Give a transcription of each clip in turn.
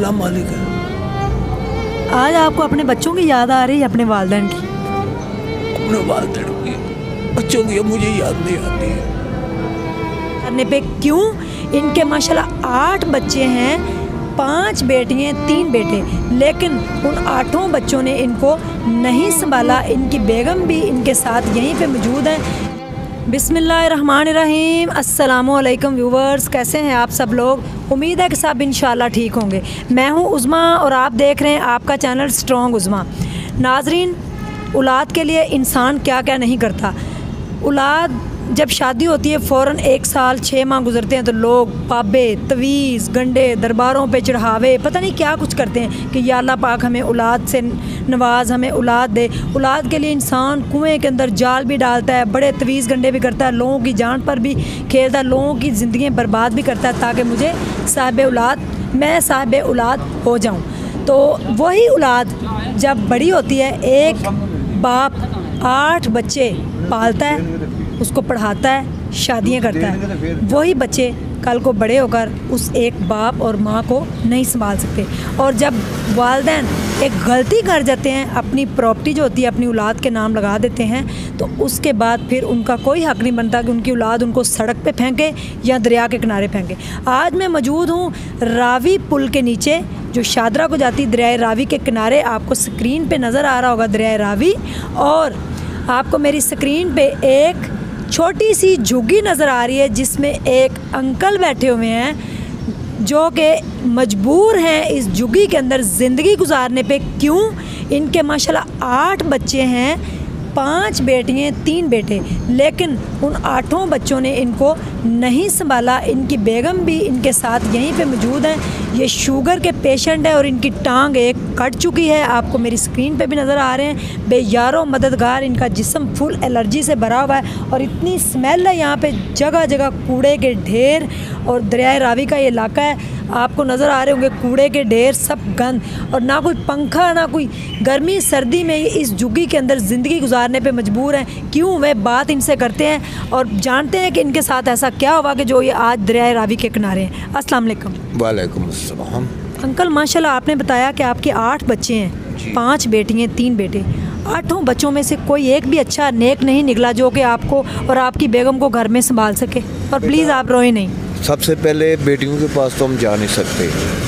अल्लाह मालिक है। आज आपको अपने बच्चों की याद आ रही है, अपने वालिदैन की? अपने वालिदैन की, बच्चों की मुझे याद नहीं आती करने पे क्यों? इनके माशाल्लाह 8 बच्चे हैं, 5 बेटियाँ 3 बेटे, लेकिन उन 8 बच्चों ने इनको नहीं संभाला। इनकी बेगम भी इनके साथ यहीं पे मौजूद है। बिस्मिल्लाहिर्रहमानिर्रहीम। अस्सलामुअलैकुम व्यूवर्स, कैसे हैं आप सब लोग? उम्मीद है कि सब इंशाल्लाह ठीक होंगे। मैं हूं उज़मा और आप देख रहे हैं आपका चैनल स्ट्रॉन्ग उज़मा। नाजरीन, औलाद के लिए इंसान क्या क्या नहीं करता। औलाद जब शादी होती है फ़ौरन 1 साल 6 माह गुजरते हैं तो लोग पाबे, तवीज़, गंडे, दरबारों पे चढ़ावे, पता नहीं क्या कुछ करते हैं कि या अल्लाह पाक हमें औलाद से नवाज, हमें औलाद दे। औलाद के लिए इंसान कुएं के अंदर जाल भी डालता है, बड़े तवीज़ गंडे भी करता है, लोगों की जान पर भी खेलता है, लोगों की ज़िंदगी बर्बाद भी करता है ताकि मुझे मैं साहिब औलाद हो जाऊँ। तो वही औलाद जब बड़ी होती है, एक बाप 8 बच्चे पालता है, उसको पढ़ाता है, शादियां करता है। वही बच्चे कल को बड़े होकर उस एक बाप और माँ को नहीं संभाल सकते। और जब वालिदैन एक गलती कर जाते हैं, अपनी प्रॉपर्टी जो होती है अपनी औलाद के नाम लगा देते हैं, तो उसके बाद फिर उनका कोई हक़ नहीं बनता कि उनकी औलाद उनको सड़क पे फेंके या दरिया के किनारे फेंके। आज मैं मौजूद हूँ रावी पुल के नीचे, जो शादरा को जाती दरिया रावी के किनारे। आपको स्क्रीन पे नज़र आ रहा होगा दरिया रावी, और आपको मेरी स्क्रीन पे एक छोटी सी झुग्गी नज़र आ रही है जिसमें एक अंकल बैठे हुए हैं जो कि मजबूर हैं इस झुग्गी के अंदर ज़िंदगी गुजारने पे। क्यों? इनके माशाल्लाह 8 बच्चे हैं, 5 बेटियाँ 3 बेटे, लेकिन उन 8 बच्चों ने इनको नहीं संभाला। इनकी बेगम भी इनके साथ यहीं पे मौजूद हैं। ये शुगर के पेशेंट है और इनकी टांग एक कट चुकी है, आपको मेरी स्क्रीन पे भी नज़र आ रहे हैं। बेयारो मददगार, इनका जिस्म फुल एलर्जी से भरा हुआ है और इतनी स्मेल है यहाँ पे, जगह जगह कूड़े के ढेर। और दरिया रावी का ये इलाका है, आपको नज़र आ रहे होंगे कूड़े के ढेर, सब गंद, और ना कोई पंखा, ना कोई गर्मी सर्दी में इस झुग्गी के अंदर ज़िंदगी गुजारने पे मजबूर हैं। क्यों? वे बात इनसे करते हैं और जानते हैं कि इनके साथ ऐसा क्या हुआ कि जो ये आज दरिया रावी के किनारे हैं। अस्सलाम वालेकुम। वालेकुम अस्सलाम। अंकल, माशाल्लाह आपने बताया कि आपके 8 बच्चे हैं, 5 बेटियाँ 3 बेटे। 8 बच्चों में से कोई एक भी अच्छा नेक नहीं निकला जो कि आपको और आपकी बेगम को घर में संभाल सके? और प्लीज़ आप रोए नहीं। सबसे पहले बेटियों के पास तो हम जा नहीं सकते।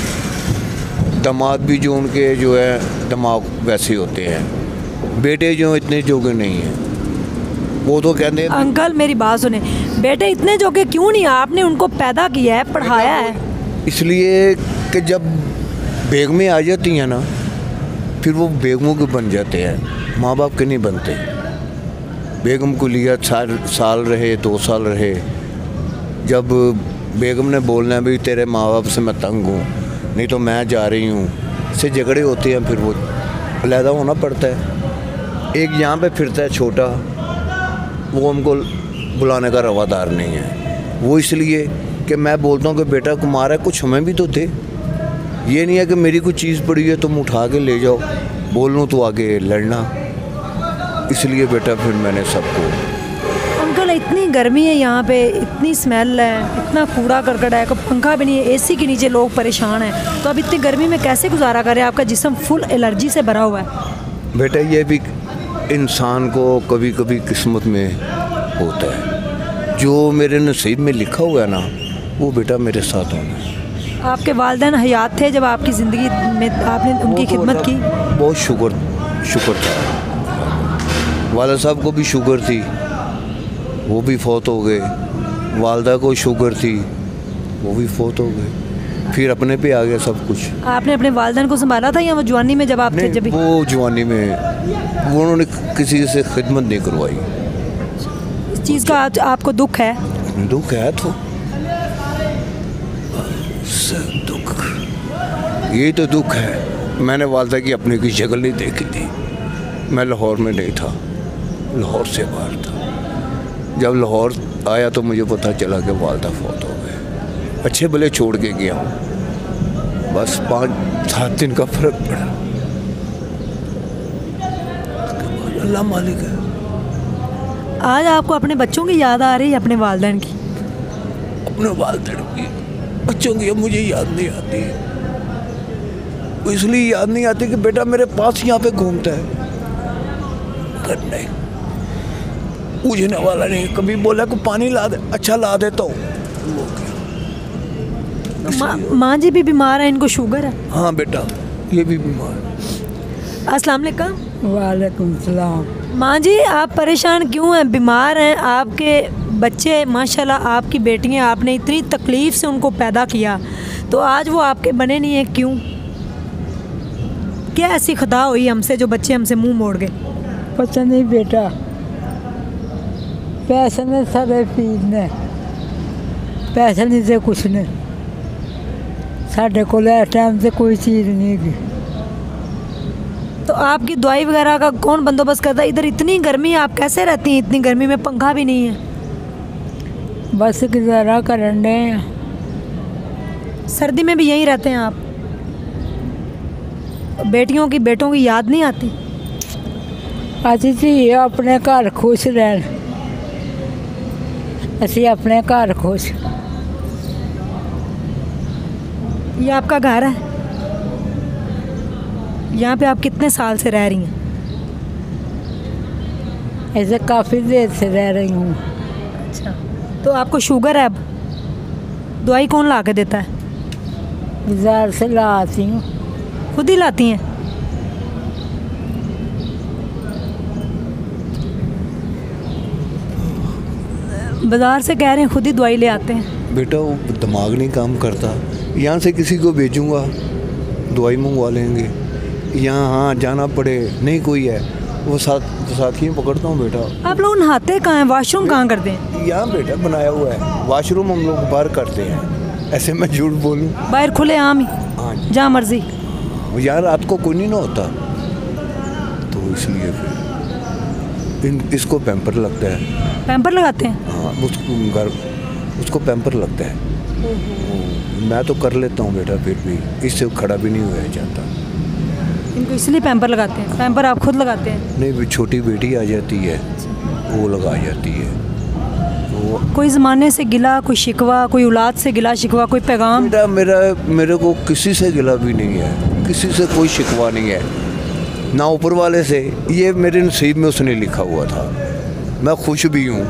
दामाद भी जो उनके जो है दिमाग वैसे होते हैं, बेटे जो इतने जोगे नहीं हैं। वो तो कहते हैं अंकल मेरी बात सुने, बेटे इतने जोगे क्यों नहीं? आपने उनको पैदा किया है, पढ़ाया है। इसलिए कि जब बेगमें आ जाती हैं ना, फिर वो बेगमों के बन जाते हैं, माँ बाप के नहीं बनते। बेगम को लिया साल रहे 2 साल रहे, जब बेगम ने बोलना है भाई तेरे माँ बाप से मैं तंग हूँ, नहीं तो मैं जा रही हूँ, से झगड़े होते हैं, फिर वो अलहदा होना पड़ता है। एक यहाँ पे फिरता है छोटा, वो हमको बुलाने का रवादार नहीं है। वो इसलिए कि मैं बोलता हूँ कि बेटा कुमार है, कुछ हमें भी तो दे। ये नहीं है कि मेरी कोई चीज़ पड़ी है तुम उठा के ले जाओ, बोल लूँ तो आगे लड़ना। इसलिए बेटा फिर मैंने सबको। अंकल इतनी गर्मी है यहाँ पे, इतनी स्मेल है, इतना कूड़ा करकट है, पंखा भी नहीं है, एसी के नीचे लोग परेशान हैं, तो अब इतनी गर्मी में कैसे गुजारा करें? आपका जिस्म फुल एलर्जी से भरा हुआ है। बेटा ये भी इंसान को कभी कभी किस्मत में होता है, जो मेरे नसीब में लिखा हुआ है ना, वो बेटा मेरे साथ होना है। आपके वालिदैन हयात थे जब आपकी ज़िंदगी में आपने उनकी खिदमत की? बहुत शुक्र था। वाला साहब को भी शुगर थी, वो भी फौत हो गए। वालदा को शुगर थी, वो भी फौत हो गए। फिर अपने पे आ गया सब कुछ। आपने अपने वालिदैन को संभाला था या वो जवानी में जब आप थे? जब वो जवानी में, वो उन्होंने किसी से खिदमत नहीं करवाई। इस चीज़ का आपको दुख है? दुख है तो दुख, यही तो दुख है। मैंने वालदा की अपने की शक्ल नहीं देखी थी। मैं लाहौर में नहीं था, लाहौर से बाहर था। जब लाहौर आया तो मुझे पता चला कि वालदा फौत हो गए। अच्छे भले छोड़ के गया हूँ, बस 5-7 दिन का फ़र्क पड़ा। अल्लाह मालिक है। आज आपको अपने बच्चों की याद आ रही है, अपने वालिदैन की? अपने वालिदैन की, बच्चों की अब मुझे याद नहीं आती। इसलिए याद नहीं आती कि बेटा मेरे पास यहाँ पे घूमता है, नहीं पूछने वाला नहीं। कभी बोला कि पानी ला दे, अच्छा ला देता हूँ। माँ जी भी बीमार है, इनको शुगर है? हाँ बेटा ये भी बीमार है। अस्सलाम वालेकुम। वालेकुम सलाम। माँ जी आप परेशान क्यों हैं, बीमार हैं? आपके बच्चे माशाल्लाह, आपकी बेटियाँ, आपने इतनी तकलीफ़ से उनको पैदा किया, तो आज वो आपके बने नहीं हैं, क्यों? क्या ऐसी खता हुई हमसे जो बच्चे हमसे मुंह मोड़ गए? पता नहीं बेटा, पैसे ने सारे पीर ने, पैसे नहीं से कुछ ने, साढ़े को टाइम से कोई चीज़ नहीं की। तो आपकी दवाई वगैरह का कौन बंदोबस्त करता है? इधर इतनी गर्मी, आप कैसे रहती हैं इतनी गर्मी में? पंखा भी नहीं है। बस गुजारा करन डे हैं। सर्दी में भी यहीं रहते हैं आप? बेटियों की बेटों की याद नहीं आती? असी जी अपने घर खुश रहन, असी अपने घर खुश। ये आपका घर है? यहाँ पे आप कितने साल से रह रही हैं? ऐसे काफ़ी देर से रह रही हूँ। अच्छा, तो आपको शुगर है? अब दवाई कौन ला के देता है? बाजार से ला आती हूँ। खुद ही लाती हैं? बाजार से कह रहे हैं खुद ही दवाई ले आते हैं? बेटा वो दिमाग नहीं काम करता। यहाँ से किसी को भेजूँगा, दवाई मंगवा लेंगे। यहाँ हाँ जाना पड़े, नहीं कोई है, वो साथ ही पकड़ता हूँ बेटा। आप लोग नहाते कहाँ हैं, वॉशरूम कहाँ करते हैं? यहाँ बेटा बनाया हुआ है वॉशरूम, हम लोग बाहर करते हैं। ऐसे मैं झूठ बोलूँ? बाहर खुले आम ही, हाँ जहाँ मर्जी। यार रात को कोई नहीं ना होता, तो इसलिए फिर इसको पैम्पर लगता है। पैम्पर लगाते हैं? हाँ उसको पैम्पर लगता है। मैं तो कर लेता हूँ बेटा, फिर भी इससे खड़ा भी नहीं हुआ जाता। इनको इसलिए पैम्पर लगाते हैं? पैम्पर आप खुद लगाते हैं? नहीं, भी छोटी बेटी आ जाती है वो लगा जाती है। वो कोई ज़माने से गिला, कोई शिकवा, कोई औलाद से गिला शिकवा, कोई पैगाम? बेटा मेरे को किसी से गिला भी नहीं है, किसी से कोई शिकवा नहीं है, ना ऊपर वाले से। ये मेरे नसीब में उसने लिखा हुआ था। मैं खुश भी हूँ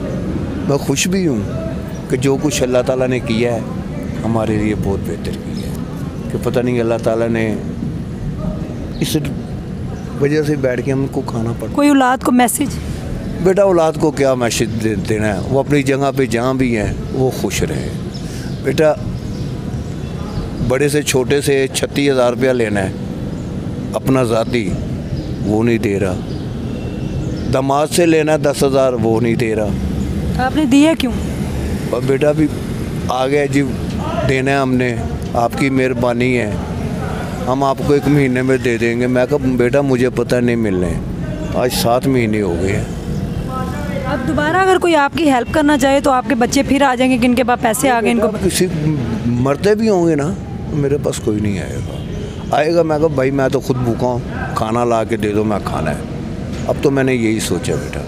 कि जो कुछ अल्लाह ताला ने किया है हमारे लिए बहुत बेहतर किया है। कि पता नहीं अल्लाह ताला ने इस वजह से बैठ के हमको खाना पड़ा। कोई औलाद को मैसेज? बेटा औलाद को क्या मैसेज देना है, वो अपनी जगह पे जहाँ भी हैं वो खुश रहे। बेटा बड़े से छोटे से 36,000 रुपया लेना है अपना ज़ाती, वो नहीं दे रहा। दामाद से लेना है 10,000, वो नहीं दे रहा। आपने दिए क्यों? और बेटा भी आ गया जी, देना है हमने, आपकी मेहरबानी है, हम आपको 1 महीने में दे देंगे। मैं कहा बेटा मुझे पता नहीं मिलने, आज 7 महीने हो गए हैं। अब दोबारा अगर कोई आपकी हेल्प करना चाहे तो आपके बच्चे फिर आ जाएंगे कि इनके पास पैसे आ गए, इनको किसी मरते भी होंगे ना, मेरे पास कोई नहीं आएगा। मैं कहा भाई मैं तो खुद भूखा हूँ, खाना ला के दे दो, मैं खाना है। अब तो मैंने यही सोचा बेटा।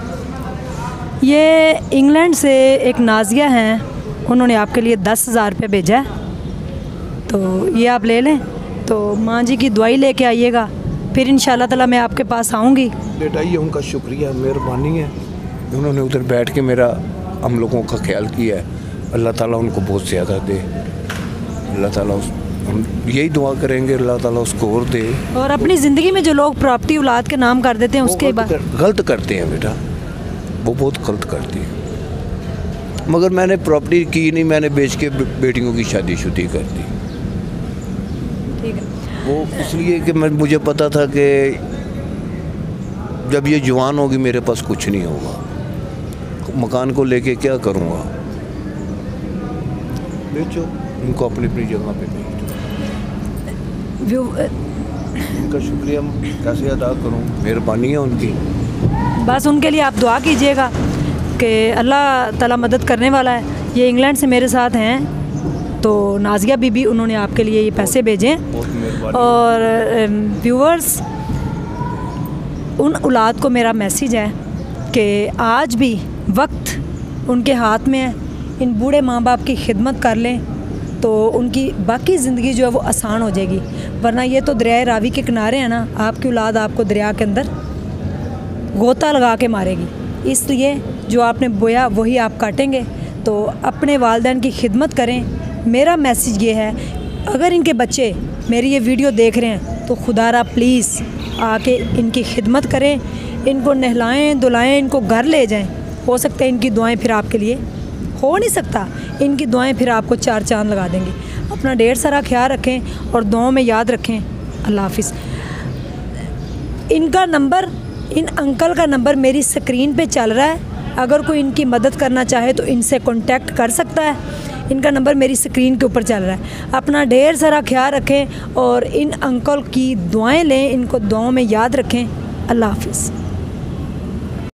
ये इंग्लैंड से एक नाजिया हैं, उन्होंने आपके लिए 10,000 रुपये भेजा है, तो ये आप ले लें। तो माँ जी की दवाई लेके आइएगा, फिर इंशाल्लाह ताला मैं आपके पास आऊँगी। बेटा ये उनका शुक्रिया, मेहरबानी है, उन्होंने उधर बैठ के मेरा हम लोगों का ख्याल किया है। अल्लाह ताला उनको बहुत ज़्यादा दे, अल्लाह ताला हम यही दुआ करेंगे अल्लाह ताला उसको और दे। और अपनी ज़िंदगी में जो लोग प्रॉपर्टी औलाद के नाम कर देते हैं उसके बाद गलत करते हैं बेटा, वो बहुत गलत करती है। मगर मैंने प्रॉपर्टी की नहीं, मैंने बेच के बेटियों की शादी कर दी। ठीक है। वो इसलिए कि मुझे पता था कि जब ये जवान होगी मेरे पास कुछ नहीं होगा, मकान को लेके क्या करूँगा। बेचो इनको, अपनी जगह पे बेचो। उनका शुक्रिया कैसे अदा करूँ, मेहरबानी है उनकी। बस उनके लिए आप दुआ कीजिएगा कि अल्लाह ताला मदद करने वाला है। ये इंग्लैंड से मेरे साथ हैं, तो नाजिया बीबी उन्होंने आपके लिए ये पैसे भेजे। और व्यूअर्स, उन औलाद को मेरा मैसेज है कि आज भी वक्त उनके हाथ में है, इन बूढ़े माँ बाप की खिदमत कर लें, तो उनकी बाकी ज़िंदगी जो है वो आसान हो जाएगी। वरना ये तो दरिया रावी के किनारे हैं ना, आपकी औलाद आपको दरिया के अंदर गोता लगा के मारेगी। इसलिए जो आपने बोया वही आप काटेंगे। तो अपने वालिदैन की खिदमत करें। मेरा मैसेज ये है, अगर इनके बच्चे मेरी ये वीडियो देख रहे हैं तो खुदारा प्लीज़ आके इनकी खिदमत करें, इनको नहलाएं धुलाएं, इनको घर ले जाएं। हो सकता है इनकी दुआएं फिर आपके लिए, हो नहीं सकता इनकी दुआएं फिर आपको 4 चांद लगा देंगी। अपना ढेर सारा ख्याल रखें और दुआओं में याद रखें। अल्लाह हाफिज़। इनका नंबर, इन अंकल का नंबर मेरी स्क्रीन पे चल रहा है। अगर कोई इनकी मदद करना चाहे तो इनसे कांटेक्ट कर सकता है। इनका नंबर मेरी स्क्रीन के ऊपर चल रहा है। अपना ढेर सारा ख्याल रखें और इन अंकल की दुआएं लें, इनको दुआओं में याद रखें। अल्लाह हाफिज़।